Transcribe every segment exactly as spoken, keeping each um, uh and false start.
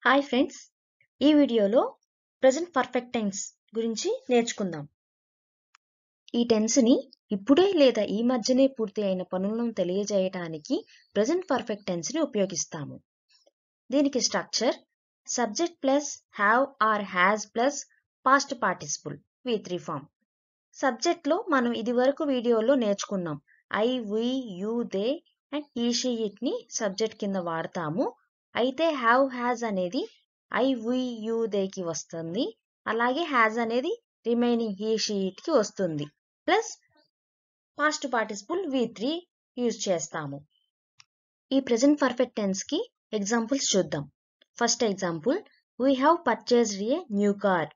Hi friends, ఈ వీడియోలో present perfect tense గురించి నేర్చుకుందాం. ఈ టెన్స్ని ఇప్పుడే లేదా ఈ మధ్యనే పూర్తి అయిన పనులను తెలియజేయడానికి ప్రెజెంట్ పర్ఫెక్ట్ టెన్స్ని ఉపయోగిస్తాము. దీనికి structure subject plus have or has plus past participle V three form. సబ్జెక్ట్లో మనం ఇది వరకు వీడియోలో నేర్చుకున్నాం. I, we, you, they and he, she, ఇట్ని సబ్జెక్ట్ కింద వాడతాము. అయితే హ్యావ్ హ్యాజ్ అనేది ఐ, వి, యు, దేకి వస్తుంది. అలాగే హ్యాజ్ అనేది రిమైనింగ్ హీ, షీ, ఇట్కి వస్తుంది. Plus past participle V three use చేస్తాము. ఈ ప్రెజెంట్ పర్ఫెక్ట్ టెన్స్కి ఎగ్జాంపుల్స్ చూద్దాం. First example, we have purchased a new car.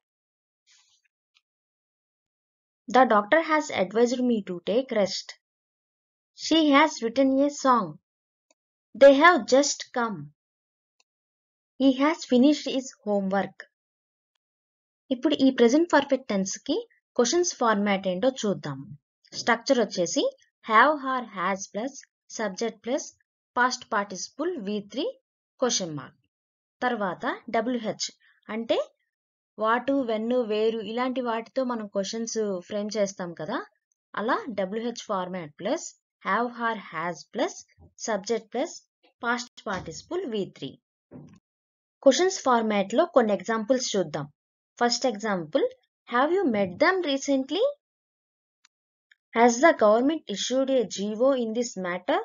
The doctor has advised me to take rest. She has written a song. They have just come. He has finished his homework. ఇప్పుడు ఈ present perfect tense కి questions format ఏంటో చూద్దాం. Structure వచ్చేసి have or has plus subject plus past participle V three question mark. తర్వాత WH అంటే what, వెన్ను, వేరు ఇలాంటి వాటితో మనం క్వశ్చన్స్ ఫ్రేమ్ చేస్తాం కదా, అలా WH format plus have or has plus subject plus past participle V three. Questions format లో కొన్ని ఎగ్జాంపుల్స్ చూద్దాం. First example, have you met them recently? Has the government issued a GO in this matter?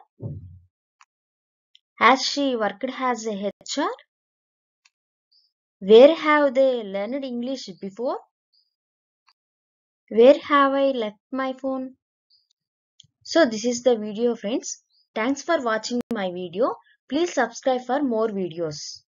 Has she worked has a HR? Where have they learned English before? Where have I left my phone? So this is the video, friends. Thanks for watching my video. Please subscribe for more videos.